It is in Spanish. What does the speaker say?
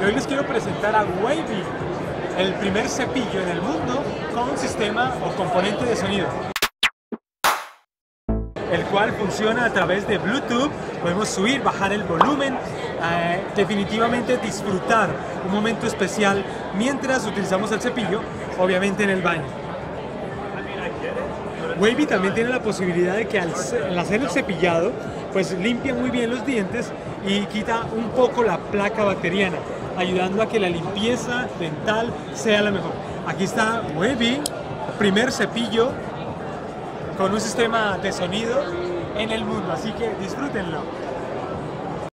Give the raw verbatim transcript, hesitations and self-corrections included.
y hoy les quiero presentar a Wavy, el primer cepillo en el mundo con un sistema o componente de sonido, el cual funciona a través de Bluetooth. Podemos subir, bajar el volumen, eh, definitivamente disfrutar un momento especial mientras utilizamos el cepillo, obviamente en el baño. Wavy también tiene la posibilidad de que al, al hacer el cepillado, pues limpia muy bien los dientes y quita un poco la placa bacteriana, ayudando a que la limpieza dental sea la mejor. Aquí está Wavy, primer cepillo con un sistema de sonido en el mundo, así que disfrútenlo.